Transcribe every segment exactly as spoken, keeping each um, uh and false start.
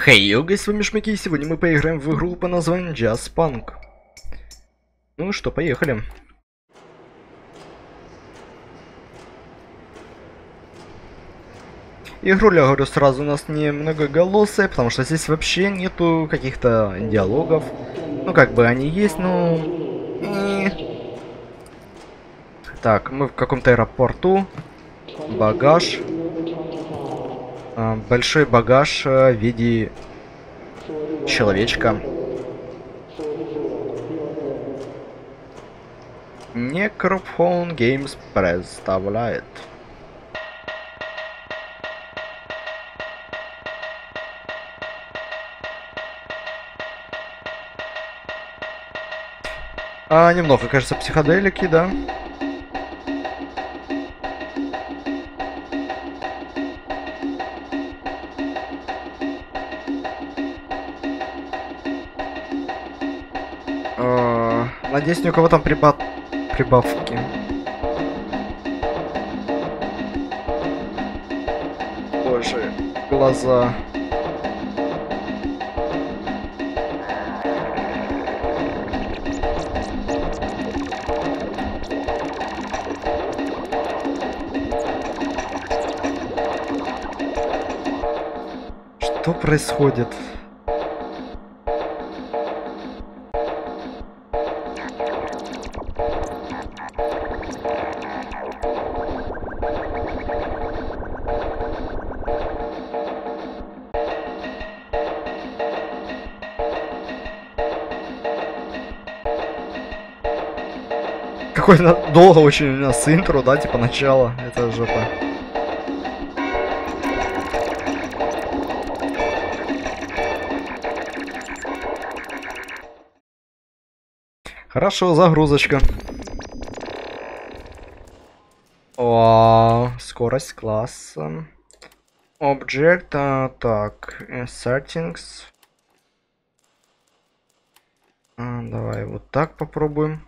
Хей, hey, йога, с вами Шмаки, и сегодня мы поиграем в игру по названию Just Punk. Ну что, поехали. Игруля, говорю, сразу у нас не многоголосая, потому что здесь вообще нету каких-то диалогов. Ну, как бы они есть, но... И... Так, мы в каком-то аэропорту. Багаж. А, большой багаж а, в виде человечка. Necrophone Games представляет. А, немного, кажется, психоделики, да? А, надеюсь, ни у кого там приба... прибавки. Боже, глаза. Что происходит? Какой долго очень у нас интро, да, типа начало, это жопа. Хорошо, загрузочка. О, скорость класса. Object, а, так, settings. А, давай вот так попробуем.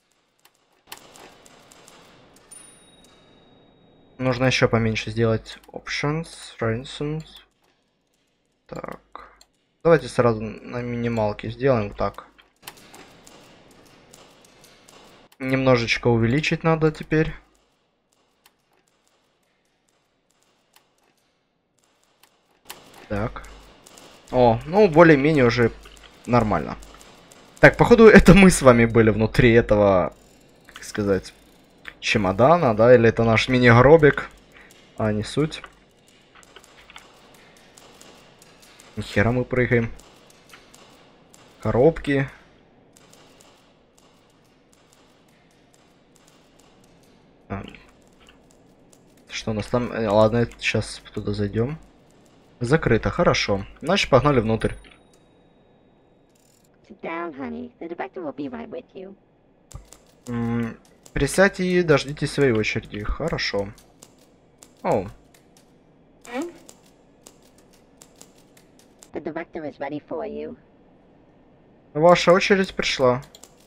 Нужно еще поменьше сделать options, reasons. Так, давайте сразу на минималке сделаем вот так. Немножечко увеличить надо теперь. Так. О, ну более-менее уже нормально. Так, походу это мы с вами были внутри этого, как сказать, чемодана, да? Или это наш мини-гробик? А, не суть. Нихера мы прыгаем. Коробки. А. Что у нас там? Ладно, сейчас туда зайдем. Закрыто, хорошо. Значит, погнали внутрь. М-м, присядьте и дождитесь своей очереди. Хорошо. О. Ваша очередь пришла.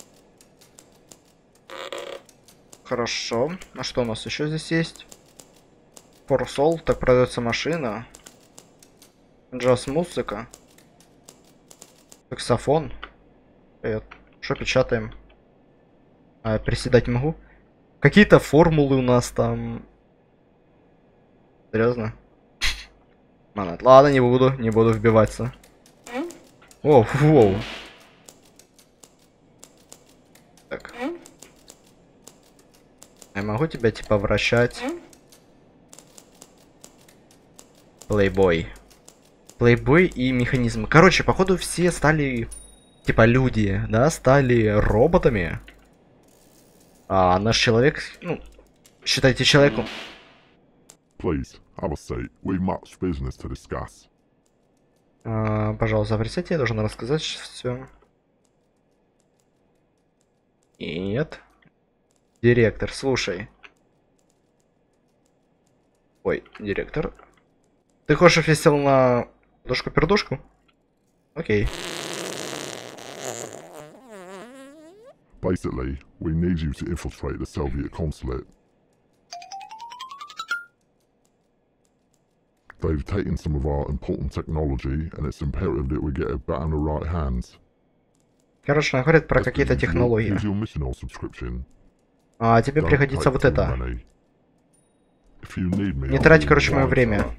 Хорошо. А что у нас еще здесь есть? Форсол, так продается машина. Джаз-музыка. Саксофон. Что печатаем? А, приседать не могу. Какие-то формулы у нас там. Серьезно? Ладно, не буду, не буду вбиваться. О, воу. Так. Я могу тебя типа вращать. Плейбой. Плейбой и механизм. Короче, походу все стали, типа, люди, да, стали роботами. А наш человек, ну, считайте человеком. Please, have a seat. We've much business to discuss. А, пожалуйста, присядьте, я должен рассказать все. Нет. Директор, слушай. Ой, директор. Ты хочешь, я сел на дошку-пердушку? Окей. Basically, we need you to infiltrate the Soviet consulate. They've taken some of our important technology, and it's imperative that we get it back in the right hands. Короче, она говорит про Just какие-то here's your- технологии. Here's your missing oil subscription. А тебе Don't пригодится take вот too это. many. If you need me, Не I'll трать, be короче, in мое line, время. fella.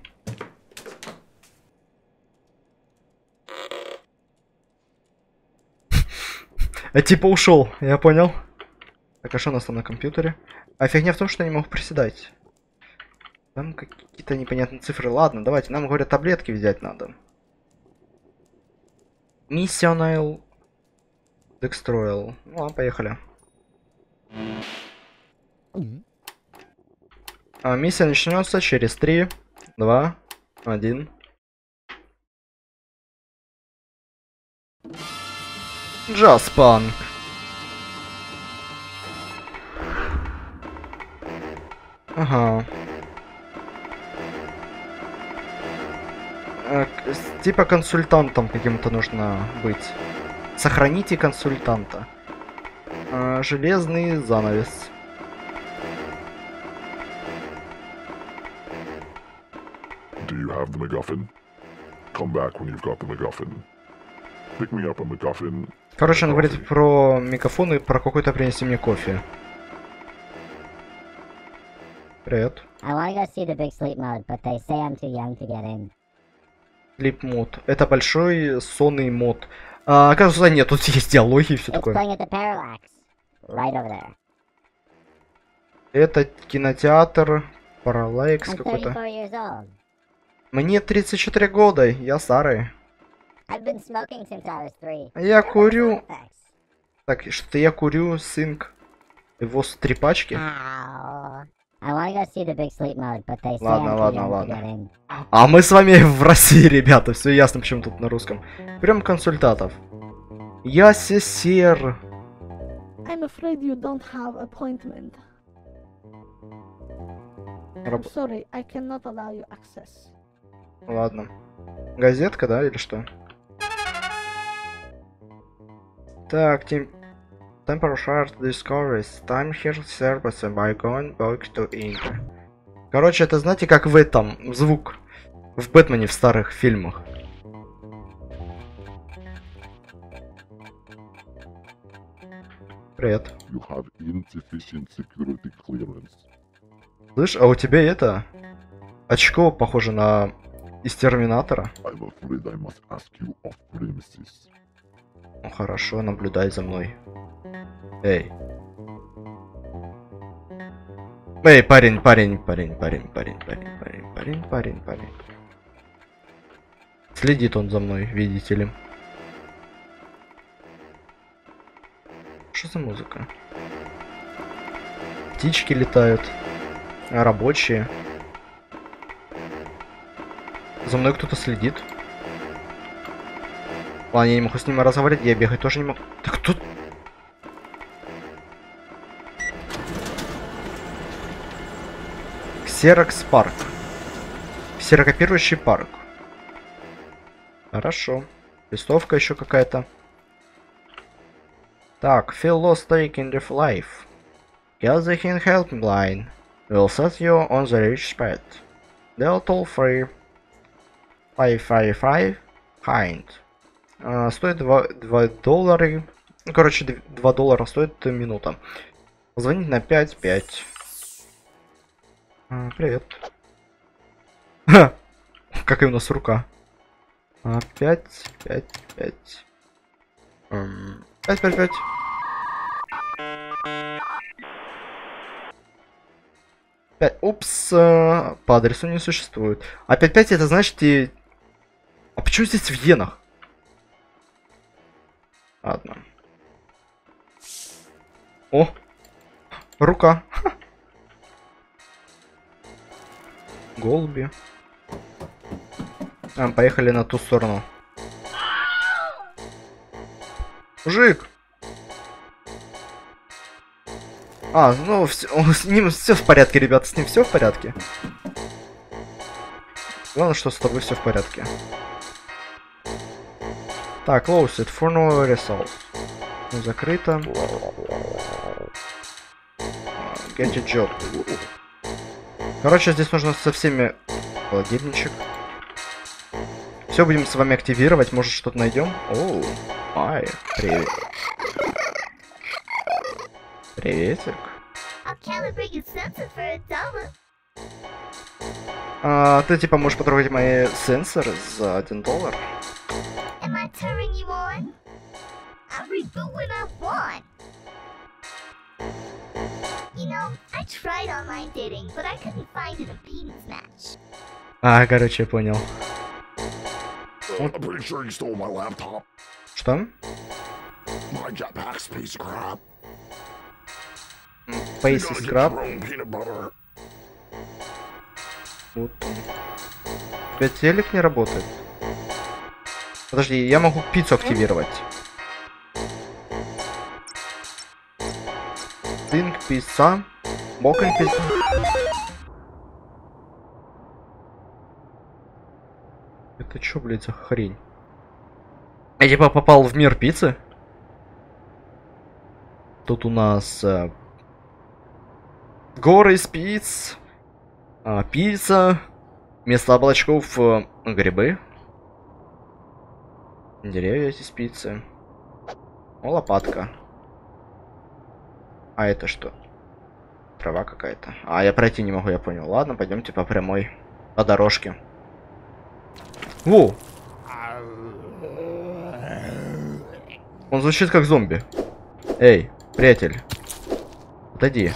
А типа ушел, я понял. Так, а что у нас там на компьютере? А фигня в том, что я не могу приседать. Там какие-то непонятные цифры. Ладно, давайте, нам говорят, таблетки взять надо. Missionail Dextroil. Ну ладно, поехали. А, миссия начнется через три, два, один. Джаз-панк. Ага. Э, к- с- типа консультантом каким-то нужно быть. Сохраните консультанта. А, железный занавес. Do you have the MacGuffin? Come back when you've got the MacGuffin. Pick me up a MacGuffin. Короче, он Coffee. говорит про микрофон и про какой-то принеси мне кофе. Привет. I want to go see the big sleep mode, but they say I'm too young to get in. Клип мод. Это большой сонный мод. А, оказывается, нет, тут есть диалоги и все It's такое. playing at the Parallax. Right over there. Это кинотеатр Parallax I'm какой-то. thirty-four years old. Мне тридцать четыре года, я старый. I've been smoking since I was three. Я курю. Effects. Так, что я курю синк. Его с три пачки. Ow. I want to go see the big sleep mode, but they say Ладно, I'm too ладно, young ладно. to get in. А мы с вами в России, ребята. Все ясно, почему тут на русском. Берем консультатов. Я сесер. I'm afraid you don't have appointment. I'm Раб- sorry, I cannot allow you access. Ладно. Газетка, да, или что? Так, тем... Temporal Shard Discoveries. Time here service by going back to India. Короче, это знаете, как в этом звук в Бэтмене в старых фильмах. Привет. You have insufficient security clearance. Слышь, а у тебя это... Очко похоже на... из Терминатора. I'm afraid I must ask you off premises. Ну хорошо, наблюдай за мной. Эй. Эй, парень, парень, парень, парень, парень, парень, парень, парень, парень, парень. Следит он за мной, видите ли. Что за музыка? Птички летают. А рабочие. За мной кто-то следит. Ладно, я не могу с ним разговаривать, я бегать тоже не могу. Да кто... Ксерокс парк. Ксерокопирующий парк. Хорошо. Листовка еще какая-то. Так, feel lost taking the life. Get the hint helping line. Will set you on the rich spot. Dial toll free. five five five. Hind. А, стоит два, два доллара. Ну, короче, два доллара стоит минута. Позвонить на пять пять. А, привет. Ха! Какая у нас рука. А, пять пять пять. пять пять пять. пять. Упс. а, По адресу не существует. А пять пять это значит и... А почему здесь в иенах? Ладно. О! Рука. Голуби. А, поехали на ту сторону. Мужик! А, ну, всё, с ним все в порядке, ребята, с ним все в порядке. Главное, что с тобой все в порядке. Так, closed for no result. Закрыто. Get a job. Короче, здесь нужно со всеми... Холодильничек. Все, будем с вами активировать. Может, что-то найдем? О, ай, привет. Приветик. А, ты типа можешь потрогать мои сенсоры за один доллар? А, короче, я понял. I'm pretty sure you stole my laptop. Что? My jetpack's piece of crap. Space You gotta get Scrap. your own peanut butter. Вот он. У тебя телек не работает? Подожди, я могу пиццу активировать. Динг, пицца. Мокрый пицца. Это чё, блядь, за хрень? Я типа попал в мир пиццы. Тут у нас э, горы из пиц, э, пицца, вместо облачков э, грибы, деревья из пиццы, о, лопатка. А это что? Трава какая-то. А, я пройти не могу, я понял. Ладно, пойдемте по прямой, по дорожке. Во! Он звучит как зомби. Эй, приятель. Отойди.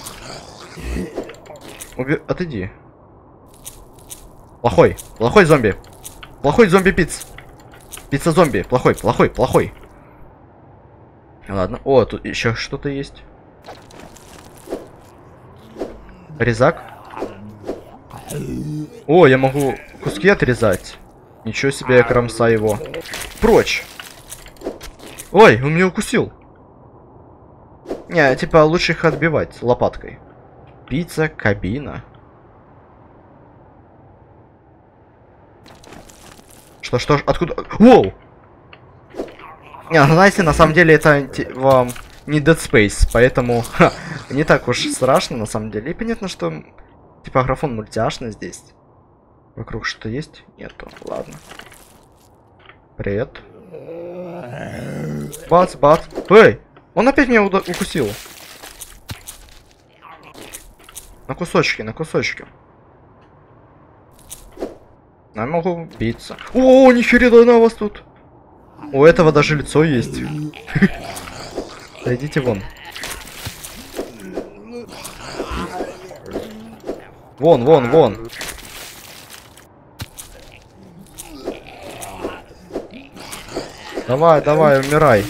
Уби... Отойди. Плохой. Плохой зомби. Плохой зомби пиц. Пицца зомби. Плохой, плохой, плохой. Ладно. О, тут еще что-то есть. Резак. О, я могу куски отрезать. Ничего себе, я кромсаю его. Прочь. Ой, он меня укусил. Не, типа лучше их отбивать лопаткой. Пицца, кабина. Что, что, откуда? Воу! Не, знаете, на самом деле это вам не Dead Space, поэтому ха, не так уж страшно на самом деле. И понятно, что типа графон мультяшный здесь. Вокруг что-то есть? Нету. Ладно. Привет. Бац, бац. Эй! Он опять меня укусил. На кусочки, на кусочки. Я могу биться. О, нихера на вас тут. У этого даже лицо есть. Идите вон. Вон, вон, вон. Давай, давай, умирай.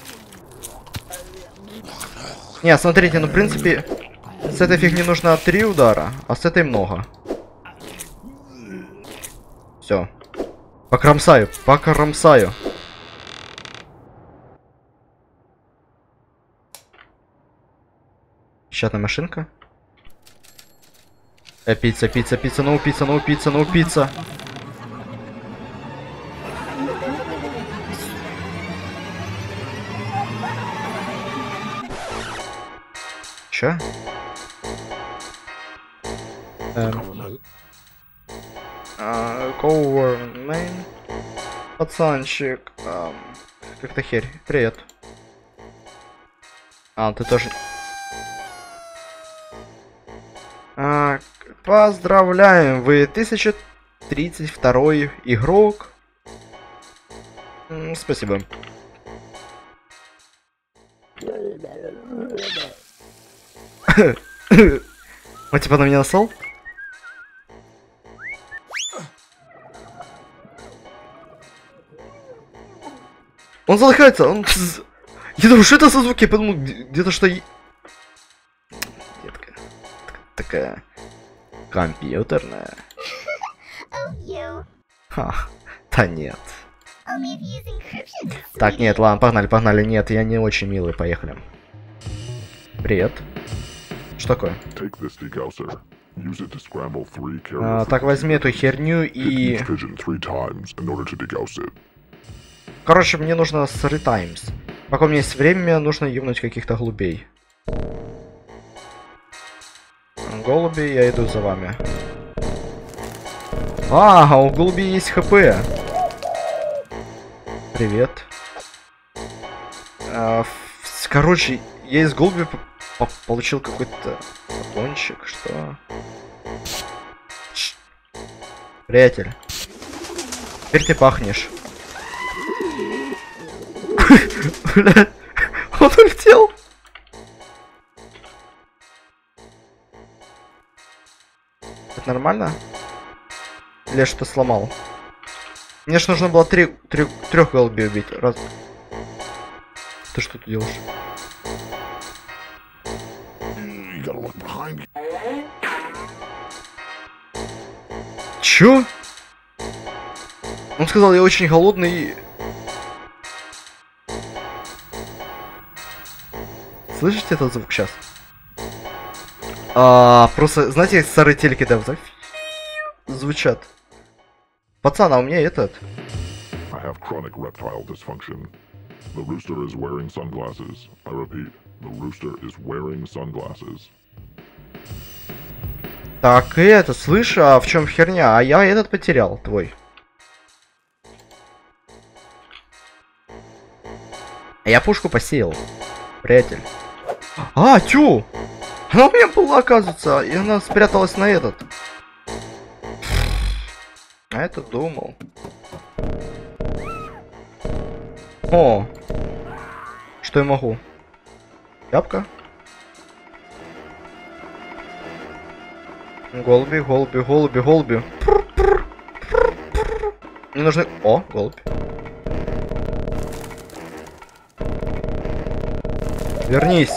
Не, смотрите, ну в принципе с этой фигни нужно три удара, а с этой много. Все. Покромсаю, покромсаю. Еще одна машинка. Э, пицца, пицца, пицца, ну пицца, ну пицца, ну пицца. Че? Эм. А, Government. Пацанчик. Эм. Как-то херь. Привет. А, ты тоже... А, поздравляем, вы тысяча тридцать второй игрок. М, спасибо. Он типа на меня насал? Он задыхается, он... Я думаю, что это за звуки? Я подумал, где-то что... Детка. Такая... Компьютерная. Ха, да нет. Так, нет, ладно, погнали, погнали. Нет, я не очень милый, поехали. Привет. Что такое? А, так, возьми эту херню и... Короче, мне нужно three times. Пока у меня есть время, мне нужно юбнуть каких-то голубей. Голуби, я иду за вами. А, у голубей есть хп. Привет. А, в- короче, я из голуби по- по- получил какой-то батончик. Что? Ш- Приятель. Теперь ты пахнешь. Бля, он улетел. Это нормально? Или я что сломал? Мне ж нужно было три, три, трех голубей убить. Раз. Ты что тут делаешь? You gotta look behind you. Чё? Он сказал, я очень голодный. Слышите этот звук сейчас? А, просто, знаете, старые телеки, да, вот так звучат. Пацан, а у меня этот. I have chronic reptile dysfunction. The rooster is wearing sunglasses. I repeat, the rooster is wearing sunglasses. Так, и это, слышь, а в чем херня? А я этот потерял, твой. А я пушку посеял, приятель. А, тю! Она у меня была, оказывается, и она спряталась на этот. А это думал. О! Что я могу? Ябка? Голуби, голуби, голуби, голуби. Мне нужны... О, голубь. Вернись.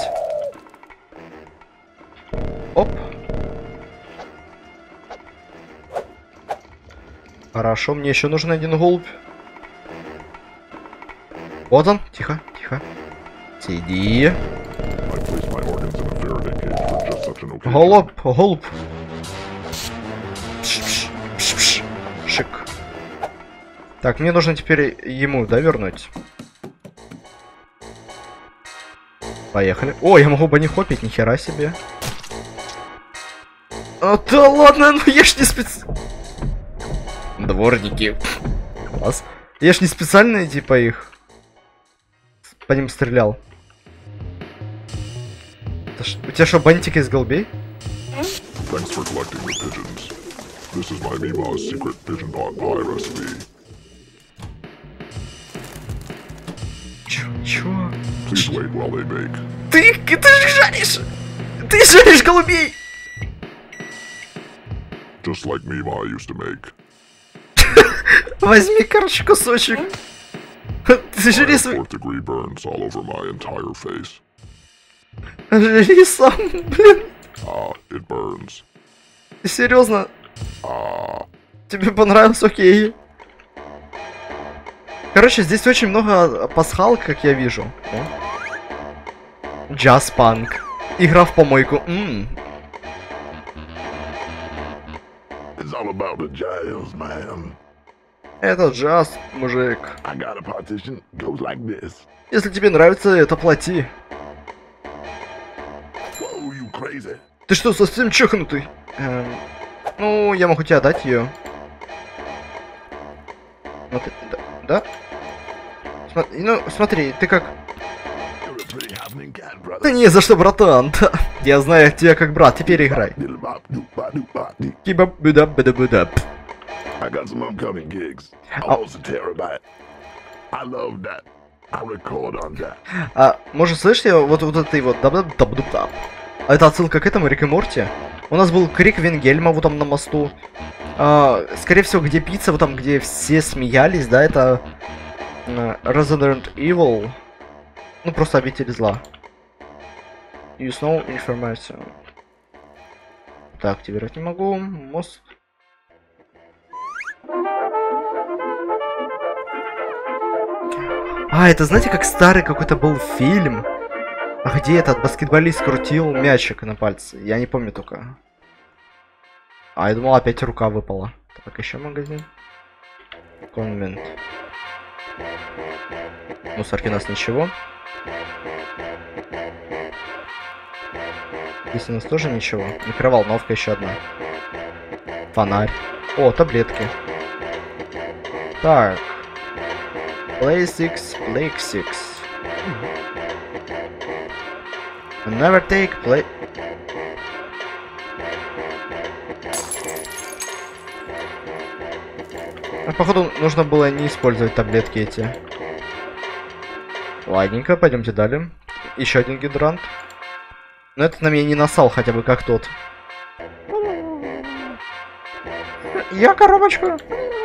Оп. Хорошо, мне еще нужен один голубь. Вот он. Тихо, тихо. Сиди. I placed my organs in a Faraday cage for just such an occasion. Голубь, голубь. Пш, пш, пш, пш. Шик. Так, мне нужно теперь ему, да, вернуть? Поехали. О, я могу банихопить, нихера себе. А, да ладно, ну я ж не спец... Дворники. Класс. Я ж не специально, типа, их... По ним стрелял. Ш... У тебя что, бантик из голубей? Thanks for collecting the pigeons. This is my Mima's secret pigeon pot pie recipe. Чё? Чё? Please wait while they bake. Ты, ты же жаришь! Ты жаришь голубей! Just like Mima used to make. Возьми, короче, кусочек. Ты I жри have свой... fourth degree burns all over my entire face. Жри сам, блин. Ah, it burns. Ты серьезно? Ah, Тебе понравилось? Окей. Короче, здесь очень много пасхалок, как я вижу. Джаз-панк. Игра в помойку. М. it's all about the jazz, man. Это джаз, мужик. I got a partition, goes like this. Если тебе нравится это, плати. Whoa, you crazy? Ты что, совсем чокнутый? Эм, ну, я могу тебе отдать ее. Смотри, да? да? Смотри, ну, смотри, ты как... You're a pretty happening cat, brother. Да не за что, братан. Да. Я знаю тебя как брат, теперь играй. Diddle-bop-doop-bop-doop-bop-dee. Киба-буда-буда-буда. I got some upcoming gigs. Oh. Almost a terabyte. I love that. I record on that. А, может, слышите, вот, вот этой вот даб-даб-даб-даб. А это отсылка к этому, Рик и Морти. У нас был крик Вингельма вот там на мосту. А, скорее всего, где пицца, вот там, где все смеялись, да, это... Uh, Resident Evil. Ну, просто обитель зла. Use no information. Так, активировать не могу. Мост. А, это знаете, как старый какой-то был фильм? А где этот баскетболист крутил мячик на пальце? Я не помню только. А, я думал, опять рука выпала. Так, еще магазин. Конвент. Мусорки у нас ничего. Здесь у нас тоже ничего. Микроволновка еще одна. Фонарь. О, таблетки. Так. Play six, play six. Never take play. А, походу, нужно было не использовать таблетки эти. Ладненько, пойдемте далее. Еще один гидрант. Но этот на меня не насал, хотя бы как тот. Я коробочка.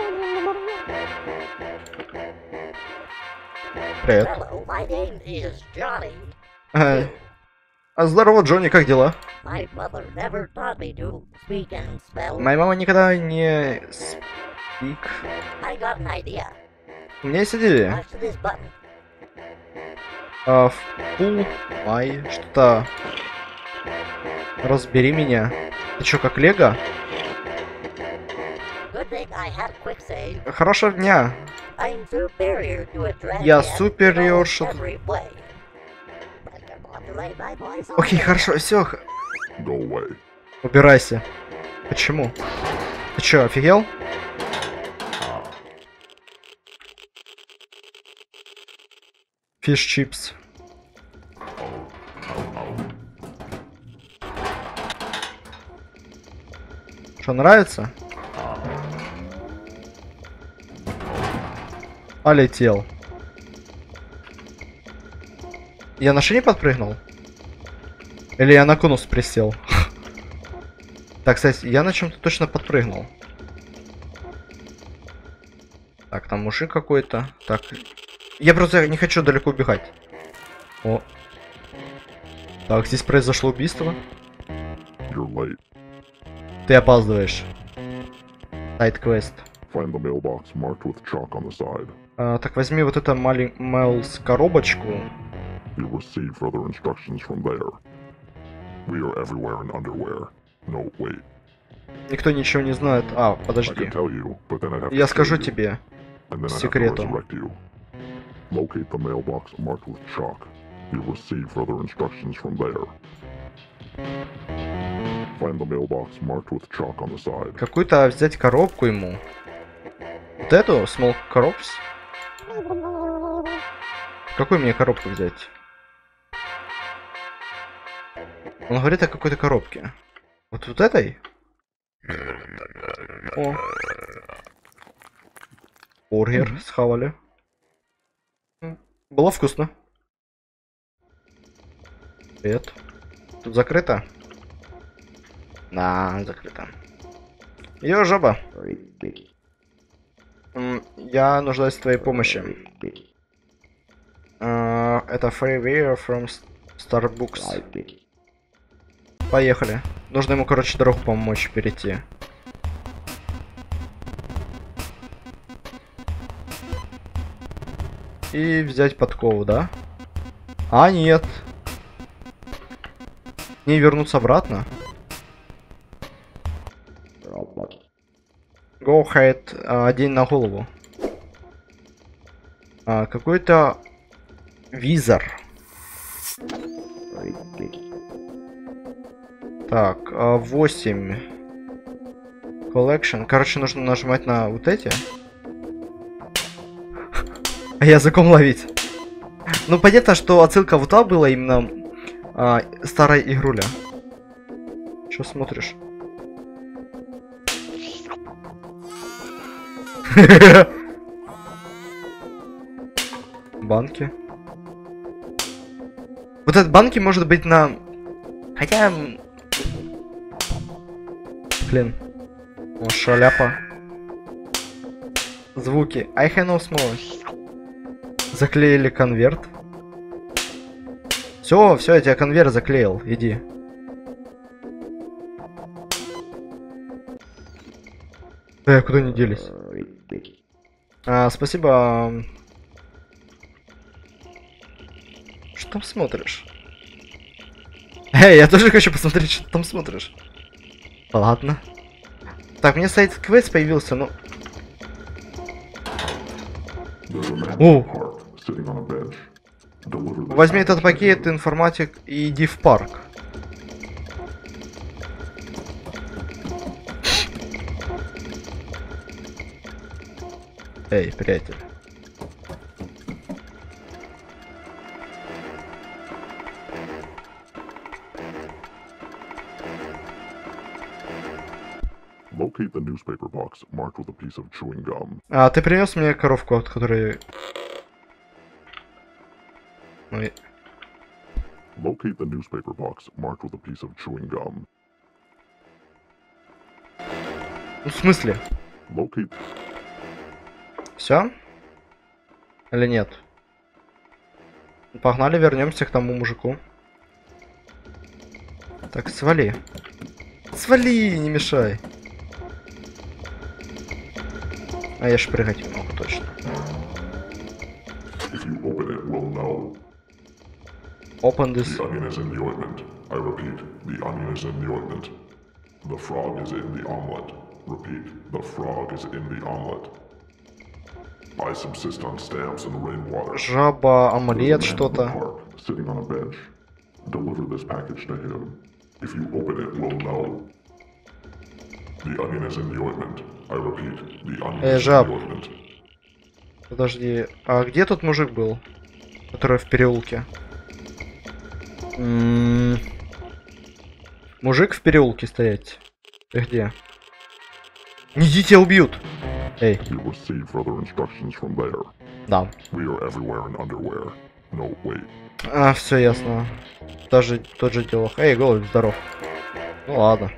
Привет. Hello, my name is Johnny. Э, а здорово, Джонни, как дела? My mother never taught me to speak and spell. Моя мама никогда не спик. I got an idea. У меня есть идея. Watch this button. А, фу, ай, что-то... Разбери меня. Ты чё, как Лего? Good thing I had quick save. Хорошего дня. I'm superior to a dragon. Я супериорша. Every way. I can modulate my voice. Окей, хорошо, все. Go away. Убирайся. Почему? Ты чё, офигел? Фиш чипс. Что, нравится? Полетел. Я на шине подпрыгнул? Или я на конус присел? Так, кстати, я на чем-то точно подпрыгнул. Так, там мужик какой-то. Так, я просто не хочу далеко убегать. О. Так, здесь произошло убийство. You're late. Ты опаздываешь. Сайд-квест. Find the mailbox marked with chalk on the side. А, так, возьми вот эту маленькую коробочку. You'll receive further instructions from there. We are everywhere in underwear. No, wait. Никто ничего не знает. А, I подожди. could tell you, but then I'd have to Я kill скажу you, тебе. and then I'd have to секретом. resurrect you. Locate the mailbox marked with chalk. You'll receive further instructions from there. Find the mailbox marked with chalk on the side. Какую-то взять коробку ему. Вот эту? Small Corps? Какую мне коробку взять? Он говорит о какой-то коробке. Вот вот этой? О. Бургер mm-hmm. схавали. Было вкусно. Привет. Тут закрыто? Да, закрыто. Йо, жаба. Я нуждаюсь в твоей помощи. Uh, это freeware from Starbucks. Поехали. Нужно ему, короче, дорогу помочь перейти. И взять подкову, да? А, нет. Не вернуться обратно. Go ahead. А, одень на голову. А, какой-то визор. Так, а, восемь. Collection. Короче, нужно нажимать на вот эти. А языком ловить. Ну, понятно, что отсылка вот та была именно а, старой игруля. Чё смотришь? Банки. Вот этот банки может быть на... Хотя... Блин. О, шаляпа. Звуки. I have no small. Заклеили конверт. Все, все, я тебя конверт заклеил. Иди. Э, куда не делись? А, спасибо. Что там смотришь? Эй, я тоже хочу посмотреть, что ты там смотришь. Ладно. Так, мне сайт-квест появился, ну... О! Возьми этот пакет, информатик, и иди в парк. Эй, приятель. Locate the newspaper box marked with a piece of chewing gum. А, ты принес мне коровку, от которой... Ой. Locate the newspaper box marked with a piece of chewing gum. Ну, в смысле? Locate... Все? Или нет? Погнали, вернемся к тому мужику. Так, свали. Свали, не мешай. А я ж прыгать не могу, точно. If you open it, we'll know. Open this. The onion is in the ointment. I repeat, the onion is in the ointment. The frog is in the omelet. Repeat, the frog is in the omelet. I subsist on stamps and rainwater. Жаба, омлет, что-то. Sitting on a bench. Deliver this package to him. If you open it, we'll know. The onion is in the ointment. I repeat, the onion Эй, is жаб. in the ointment. Подожди, а где тот мужик был? Который в переулке? М-м-м. Мужик в переулке стоять. Ты где? Не идите, убьют! Эй. You receive further instructions from there. Да. We are everywhere in underwear. No, wait. А, все ясно. Даже тот же дело. Эй, голубь, здоров. Ну ладно.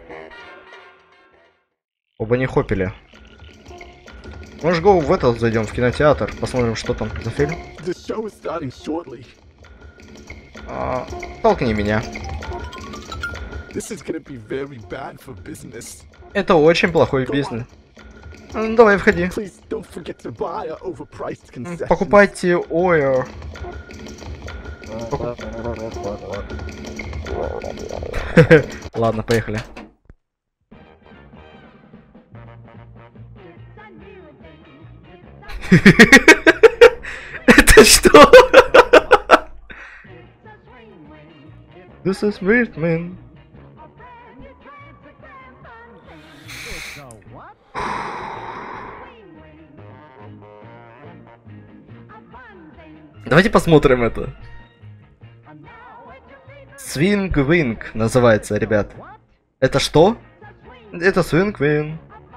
Оба не хопили. Может, го в этот зайдем, в кинотеатр, посмотрим, что там за фильм. The show is starting shortly. А, толкни меня. This is gonna be very bad for business. Это очень плохой бизнес. Ну, давай, входи. Please don't forget to buy our overpriced concessions. Покупайте ойо. Покуп... Ладно, поехали. Это что? This is weird, man. Давайте посмотрим это. Swing Wing называется, ребят. Это что? Это Swing Wing.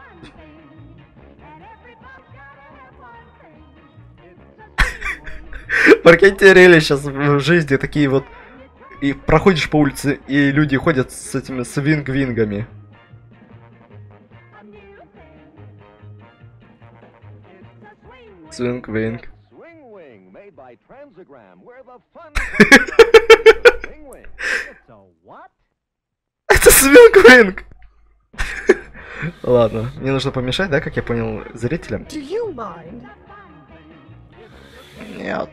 Прикиньте, реально сейчас в жизни такие вот. И проходишь по улице, и люди ходят с этими свинг-вингами. Swing-wing. Это свинг-винг! Ладно, мне нужно помешать, да, как я понял, зрителям? Do you mind? Нет.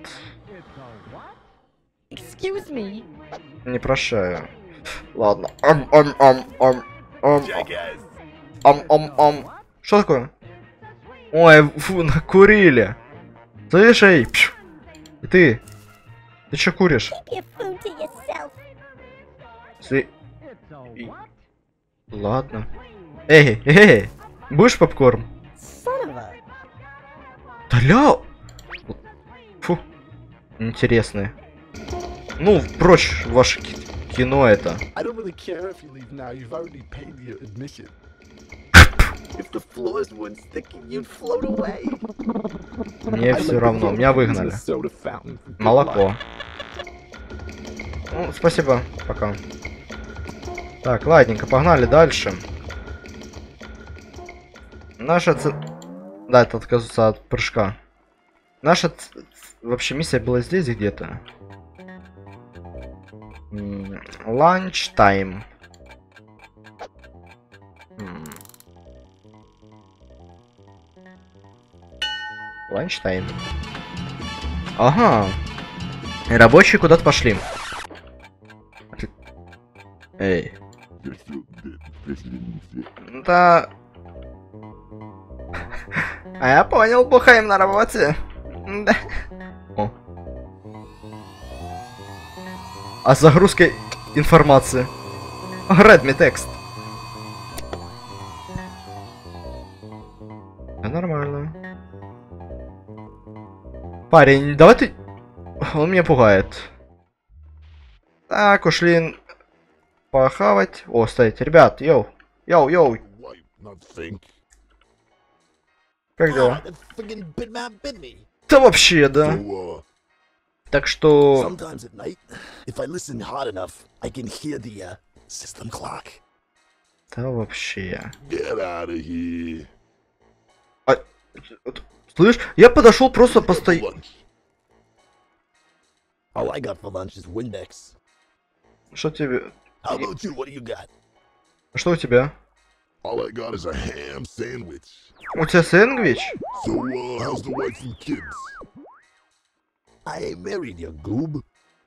Excuse me. Не прощаю. Ладно. Ам, ам, ам, ам, ам, ам, ам, ам. Что такое? Ой, фу, накурили. Слышь, эй, пш. И ты? Ты чё куришь? Keep your food to yourself. Сви... И- Ладно. Эй, эй, эй, будешь попкорн? Son of a... Таля! Фу. Интересные. Ну, прочь ваше ки- кино это. I don't really care if you leave now. You've already paid your admission. If the floors weren't sticky, you'd float away. Мне все равно, меня выгнали. Soda fountain. for good luck. Молоко. Ну, спасибо, пока. Так, ладненько, погнали дальше. Наша ц... Да, это отказывается от прыжка. Наша ц... ц- вообще миссия была здесь где-то. Ланч тайм. Ланч тайм. Ага. Рабочие куда-то пошли. Отли- Эй. Да. А я понял, бухаем на работе. Да. О. А с загрузкой информации. Redmi текст. А нормально. Парень, давай ты... Он меня пугает. Так, ушли похавать. О, стоите, ребят, йоу. Йоу, йоу. not think. Как дела? That friggin' Bitmap bit me. Да вообще, да. So, uh, Так что... Sometimes at night, if I listen hard enough, I can hear the uh, system clock. Да вообще. get out of here. А... Слышь, я подошел просто постоять. Lunch. All I got for lunch is Windex. Что тебе... How about you? What do you got? Что у тебя? All I got is a ham sandwich. У тебя сэндвич? So, uh, how's the wife and kids? I ain't married, you goob.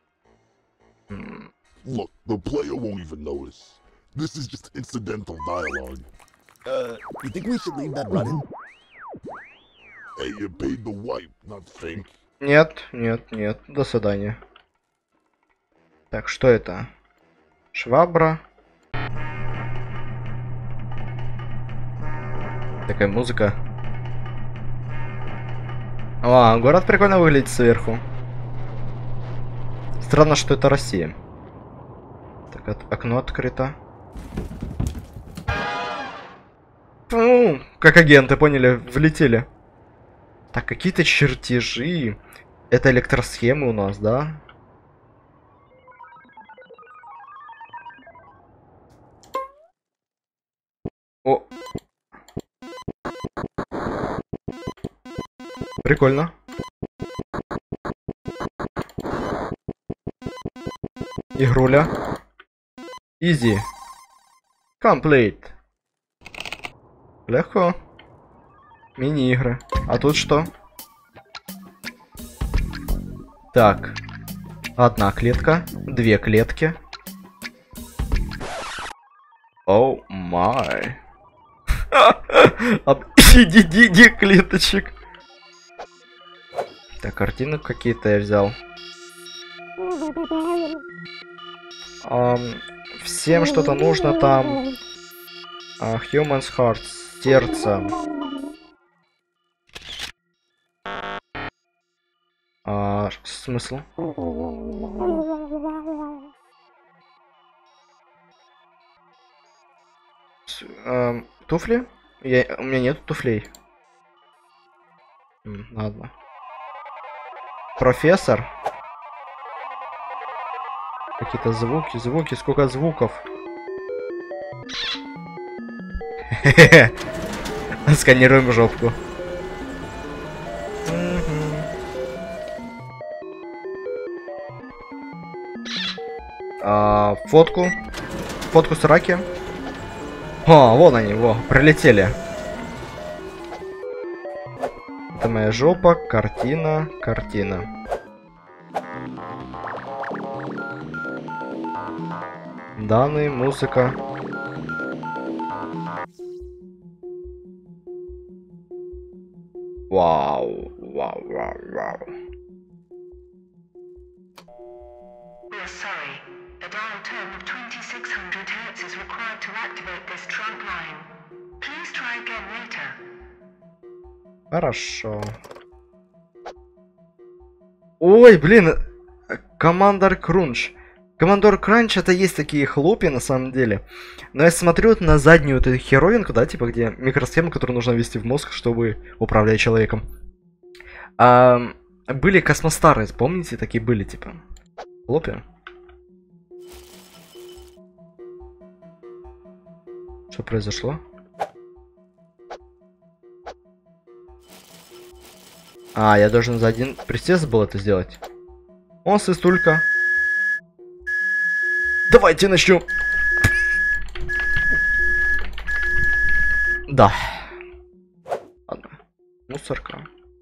Look, the player won't even notice. This is just incidental dialogue. Uh, you think we should leave that running? Hey, you paid the wife, not think. Нет, нет, нет. До свидания. Так, что это? Швабра. Такая музыка. А, город прикольно выглядит сверху. Странно, что это Россия. Так, от- окно открыто. Ну, как агенты, поняли, влетели. Так, какие-то чертежи. Это электросхемы у нас, да? О. Прикольно. Игруля. Easy. Complete. Легко. Мини-игры. А тут что? Так. Одна клетка. Две клетки. Оу май. Объединение клеточек. Так, картины какие-то я взял. Ам, всем что-то нужно там. А, Human's Heart, сердце. А, смысл? С- ам, туфли? Я, у меня нет туфлей. М, ладно. Профессор. Какие-то звуки, звуки, сколько звуков. Сканируем жопку. А, фотку. Фотку с раки. О, вон они, во, прилетели. Это моя жопа, картина, картина. Данные, музыка. Вау, вау, вау, вау. We're sorry. A dial tone of twenty-six hundred hertz is required to activate this trunk line. Please try again later. Хорошо. Ой, блин, Командор Крунч. Командор Кранч это есть такие хлопья на самом деле. Но я смотрю вот на заднюю эту херовинку, да, типа где микросхема, которую нужно ввести в мозг, чтобы управлять человеком. А, были космостары, помните, такие были, типа. Хлопья. Что произошло? А, я должен за один присест был это сделать. О, свистулька. Давайте начнем. Да. Ладно. Мусорка.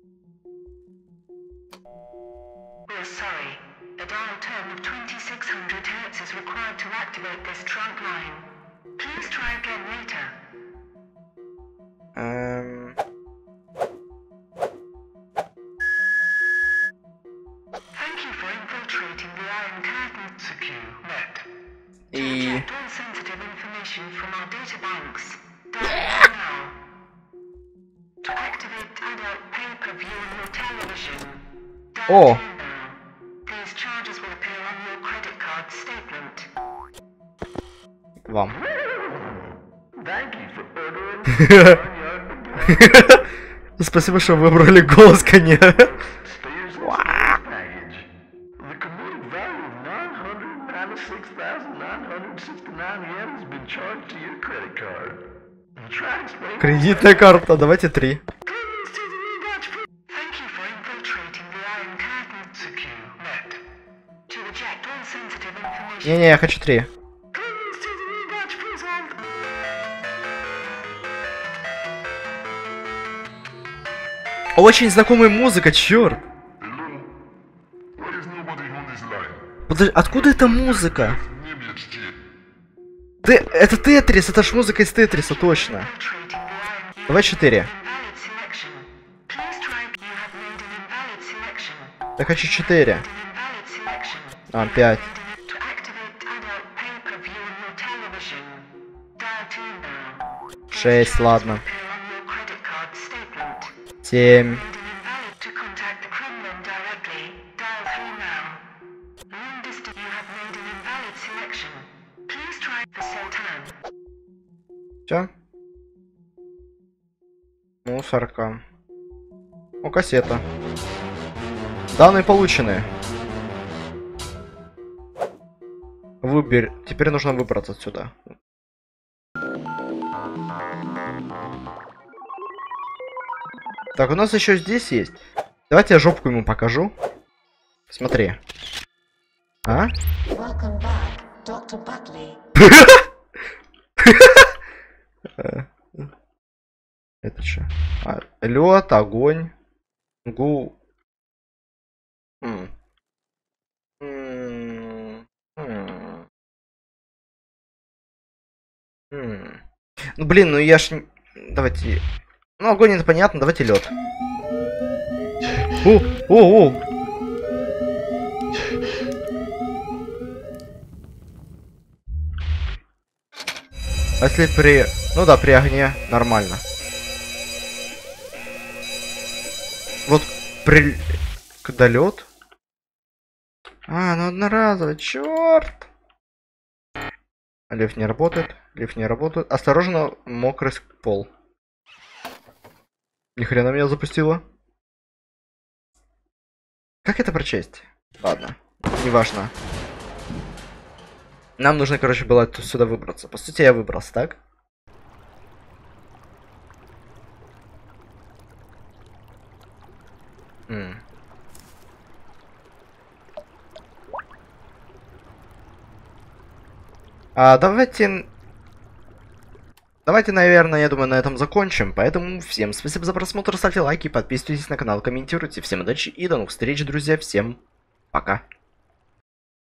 We're sorry. A dial tone of twenty-six hundred hertz is required to activate this trunk line. Please try again later. Эм... Thank you for infiltrating the Iron Curtain Secure Net. И... Protect all sensitive information from our data banks. Dial now. To activate adult pay-per-view on your television. Dial О. now. These charges will appear on your credit card statement. Вам. Спасибо, что выбрали голос коня. Кредитная карта, давайте три. Не-не, я хочу три. Очень знакомая музыка, черт. Подожди, откуда эта музыка? Ты, это Тетрис, это ж музыка из Тетриса, точно. Давай четыре. Я хочу четыре. А, пять. Шесть, ладно. Семь. Все. Мусорка. О, кассета. Данные получены. Выбери. Теперь нужно выбраться отсюда. Так, у нас еще здесь есть. Давайте я жопку ему покажу. Смотри. А? Это что? А, лед, огонь. Гу. М. М. М. М. Ну блин, ну я ж... Давайте... Ну, огонь это понятно, давайте лед. О, о, о. А если при... Ну да, при огне нормально. Вот при... Когда лед? А, ну одноразово, черт! Лифт не работает, лифт не работает. Осторожно, мокрый пол. Ни хрена меня запустило. Как это прочесть? Ладно, неважно. Нам нужно, короче, было сюда выбраться. По сути, я выбрался, так? М. А, давайте... Давайте, наверное, я думаю, на этом закончим. Поэтому всем спасибо за просмотр, ставьте лайки, подписывайтесь на канал, комментируйте. Всем удачи и до новых встреч, друзья. Всем пока.